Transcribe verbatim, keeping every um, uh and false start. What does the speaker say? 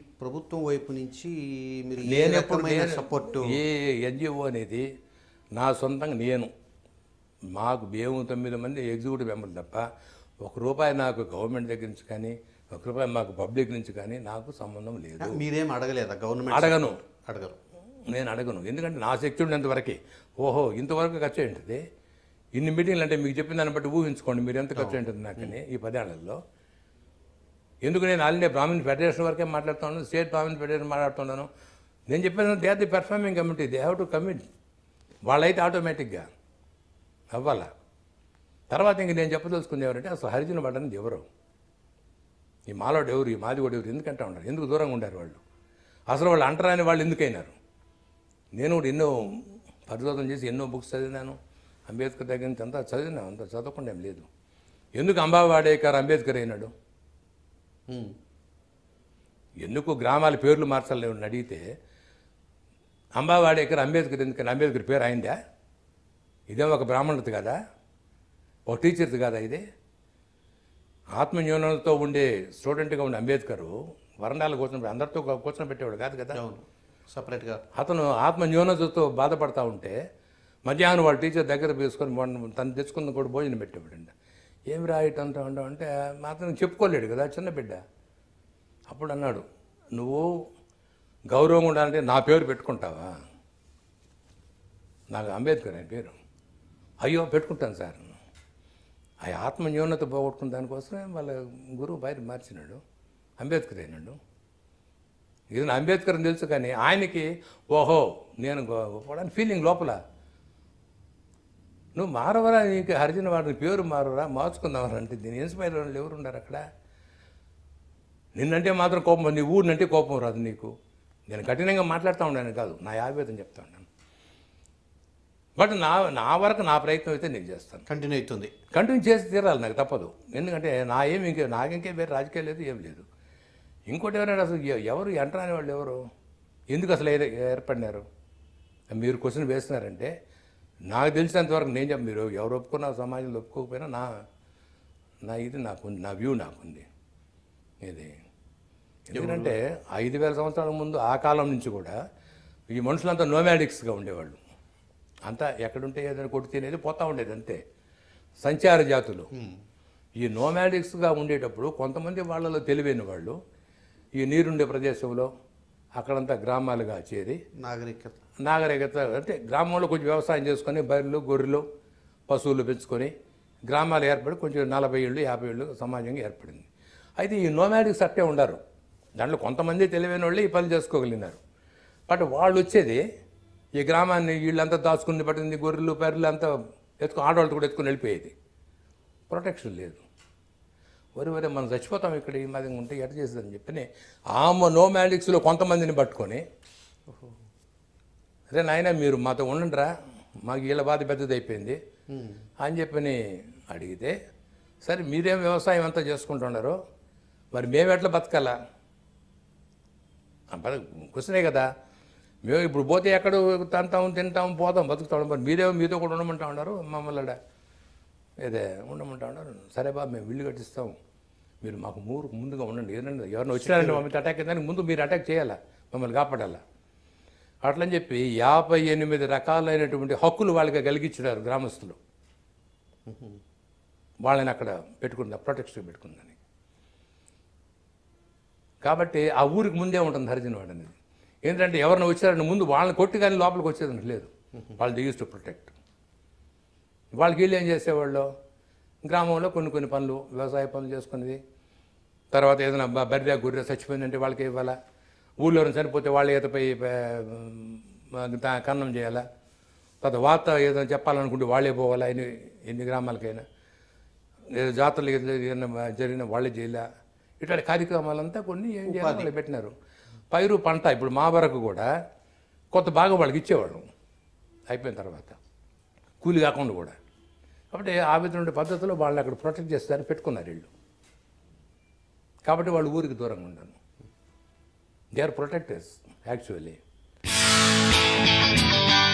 ప్రభుత్వం వైపు నుంచి మీరు ఏ నేను ఎప్పుడు రకమైన సపోర్ట్ ఏ ఎన్జిఓ అనేది నా సొంతంగా నేను మాకు మేము తొమ్మిది మంది ఎగ్జిక్యూటివ్ మెంబర్లు తప్ప ఒక రూపాయి నాకు గవర్నమెంట్ దగ్గర నుంచి కానీ ఒక రూపాయి మాకు పబ్లిక్ నుంచి కానీ నాకు సంబంధం లేదు. మీరేం అడగలేదా గవర్నమెంట్? అడగను అడగరు నేను అడగను. ఎందుకంటే నా శక్తి ఉండేంతవరకే. ఓహో ఇంతవరకు ఖర్చు ఏంటిది, ఇన్ని మీటింగ్లు అంటే మీకు చెప్పిన దాన్ని బట్టి ఊహించుకోండి మీరు ఎంత ఖర్చు ఉంటుంది నాకని ఈ పదేళ్లలో. ఎందుకు నేను ఆల్ ఇండియా బ్రాహ్మణ్ ఫెడరేషన్ వరకే మాట్లాడుతున్నాను, స్టేట్ బ్రాహ్మణ్ ఫెడరేషన్ మాట్లాడుతున్నాను. నేను చెప్పాను they are the performing committee, they have to commit. వాళ్ళైతే ఆటోమేటిక్గా అవ్వాలా. తర్వాత ఇంక నేను చెప్పదలుచుకుంది ఎవరంటే అసలు హరిజన పడ్డది ఎవరు, ఈ మాలోడు ఎవరు, ఈ మాదిగోడు ఎవరు, ఎందుకంటే ఉన్నారు, ఎందుకు దూరంగా ఉండారు వాళ్ళు, అసలు వాళ్ళు అంటరాని వాళ్ళు ఎందుకైనారు. నేను కూడా ఎన్నో పరిశోధన చేసి ఎన్నో బుక్స్ చదివినాను, అంబేద్కర్ దగ్గర నుంచి అంతా చదివినా, అంత చదవకుండా ఏం లేదు. ఎందుకు అంబావాడేకర్ అంబేద్కర్ అయినాడు, ఎందుకు గ్రామాల పేర్లు మార్చాలని అడిగితే అంబావాడేకర్ అంబేద్కర్ ఎందుకని, అంబేద్కర్ పేరు అయిందా, ఇదే ఒక బ్రాహ్మణుడిది కదా, ఒక టీచర్ది కదా ఇది. ఆత్మన్యూనతతో ఉండే స్టూడెంట్గా ఉండే అంబేద్కర్ వరండాలు కూర్చొని అందరితో కూర్చొని పెట్టేవాడు కాదు కదా, సపరేట్గా. అతను ఆత్మన్యూనతతో బాధపడతా ఉంటే మధ్యాహ్నం వాళ్ళ టీచర్ దగ్గర తీసుకొని తను తెచ్చుకున్న కూడా భోజనం పెట్టేవాడండి. ఏమి రాయట అంటా ఉంటావు అంటే మాత్రం చెప్పుకోలేడు కదా చిన్న బిడ్డ. అప్పుడు అన్నాడు, నువ్వు గౌరవంగా ఉండాలంటే నా పేరు పెట్టుకుంటావా, నాకు అంబేద్కర్ అని పేరు. అయ్యో పెట్టుకుంటాను సార్. ఆ ఆత్మన్యూనత పోగొట్టుకున్న దానికోసమే వాళ్ళ గురువు బయట మార్చినాడు, అంబేద్కర్ అయినాడు. ఇది అంబేద్కర్ అని తెలుసు కానీ ఆయనకి ఓహో నేను గొప్పవాడని ఫీలింగ్ లోపల. నువ్వు మారవరా, నీకు హరిజన వాడిని పేరు మారవరా, మార్చుకుందామరా అంటే దీన్ని ఇన్స్పైర్ వాళ్ళు ఎవరు ఉన్నారు అక్కడ. నిన్నంటే మాత్రం కోపం, నీ ఊరినంటే కోపం రాదు నీకు. నేను కఠినంగా మాట్లాడుతూ ఉన్నాను కాదు, నా ఆవేదన చెప్తా ఉన్నాను. బట్ నా నా వరకు నా ప్రయత్నం అయితే నేను చేస్తాను, కంటిన్యూ అవుతుంది, కంటిన్యూ చేసి తీరాలి, నాకు తప్పదు. ఎందుకంటే నా ఏమి ఇంకే నాకింకే వేరే రాజకీయం లేదు, ఏం లేదు. ఇంకోటి ఎవరైనా అసలు ఎవరు ఎంటరాని వాళ్ళు ఎవరు, ఎందుకు అసలు ఏర్పడినారు మీరు క్వశ్చన్ వేస్తున్నారంటే నాకు తెలిసినంతవరకు నేను చెప్ప మీరు ఎవరు ఒప్పుకున్నా సమాజంలో ఒప్పుకోకపోయినా నా నా ఇది నాకుంది, నా వ్యూ నాకుంది ఇది. ఎందుకంటే ఐదు వేల సంవత్సరాల ముందు ఆ కాలం నుంచి కూడా ఈ మనుషులంతా నోమాడిక్స్గా ఉండేవాళ్ళు. అంతా ఎక్కడుంటే ఏదైనా కొట్టి తినేది పోతూ ఉండేది అంతే, సంచార జాతులు. ఈ నోమాడిక్స్గా ఉండేటప్పుడు కొంతమంది వాళ్ళలో తెలివైన వాళ్ళు ఈ నీరుండే ప్రదేశంలో అక్కడంతా గ్రామాలుగా చేరి నాగరికత నాగరికత అంటే గ్రామంలో కొంచెం వ్యవసాయం చేసుకొని బర్రెలు గొర్రెలు పశువులు పెంచుకొని గ్రామాలు ఏర్పడి కొంచెం నలభై ఏళ్ళు యాభై ఏళ్ళు సమాజంగా ఏర్పడింది. అయితే ఈ నోమాడిక్స్ అట్టే ఉండరు, దాంట్లో కొంతమంది తెలివైన వాళ్ళు ఈ పని చేసుకోగలిగినారు. బట్ వాళ్ళు వచ్చేది ఈ గ్రామాన్ని వీళ్ళంతా దాచుకుని పట్టింది, గొర్రెలు బర్రెలు అంతా ఎత్తుకు ఆడవాళ్ళతో కూడా ఎత్తుకొని వెళ్ళిపోయేది. ప్రొటెక్షన్ లేదు. వరి వరే మనం చచ్చిపోతాం ఇక్కడ ఈ మాదిరిగా ఉంటే ఎట్ట చేస్తుందని చెప్పి ఆ నోమాడిక్స్లో కొంతమందిని పట్టుకొని అరే నాయన మీరు మాతో ఉండండిరా, మాకు వీళ్ళ బాధ పెద్దది అయిపోయింది అని చెప్పని అడిగితే, సరే మీరేం వ్యవసాయం అంతా చేసుకుంటున్నారో మరి మేము ఎట్లా బతకాలా క్వశ్చనే కదా. మేము ఇప్పుడు పోతే ఎక్కడ తంటాం తింటాం పోతాం బతుకుతాం, మరి మీరేమో మీతో కూడా ఉండమంటా ఉన్నారు మమ్మల్ని ఏదే ఉండమంటా ఉన్నారు. సరే బాబు మేము ఇల్లు కట్టిస్తాం, మీరు మాకు మూరు ముందుగా ఉండండి, ఏదండి ఎవరైనా వచ్చినారంటే మమ్మల్ని అటాక్ అయిందని ముందు మీరు అటాక్ చేయాలా, మమ్మల్ని కాపాడాలా. అట్లని చెప్పి యాభై ఎనిమిది రకాలైనటువంటి హక్కులు వాళ్ళకి కలిగించారు గ్రామస్తులు, వాళ్ళని అక్కడ పెట్టుకుందా ప్రొటెక్షన్ పెట్టుకుందని. కాబట్టి ఆ ఊరికి ముందే ఉంటుంది హరిజన వాడు అనేది. ఏంటంటే ఎవరైనా వచ్చారంటే ముందు వాళ్ళని కొట్టి కానీ లోపలికి వచ్చేది లేదు, వాళ్ళు దిగిస్ టు ప్రొటెక్ట్. వాళ్ళకి వీళ్ళు ఏం చేసేవాళ్ళు గ్రామంలో కొన్ని కొన్ని పనులు వ్యవసాయ పనులు చేసుకునేది, తర్వాత ఏదైనా బర్రె గుర్రె చచ్చిపోయిందంటే వాళ్ళకి ఇవ్వాలా, ఊళ్ళో చనిపోతే వాళ్ళ ఈతపై కన్నం చేయాలా, తర్వాత వార్త ఏదైనా చెప్పాలనుకుంటే వాళ్ళే పోవాలా, ఎన్ని ఎన్ని గ్రామాలకైనా ఏదో జాతరలు ఏదైనా జరిగిన వాళ్ళే చేయాలా. ఇట్లాంటి కార్యక్రమాలంతా కొన్ని ఏం చేయాలి వాళ్ళు పెట్టినారు. పైరు పంట ఇప్పుడు మా వరకు కూడా కొత్త భాగం వాళ్ళకి ఇచ్చేవాళ్ళు అయిపోయిన తర్వాత కూలి కాకుండా కూడా. కాబట్టి ఆ విధమైన పద్ధతిలో వాళ్ళని అక్కడ ప్రొటెక్ట్ చేస్తారని పెట్టుకున్నారు వీళ్ళు. కాబట్టి వాళ్ళు ఊరికి దూరంగా ఉండరు, దే ఆర్ ప్రొటెక్టర్స్ యాక్చువల్లీ.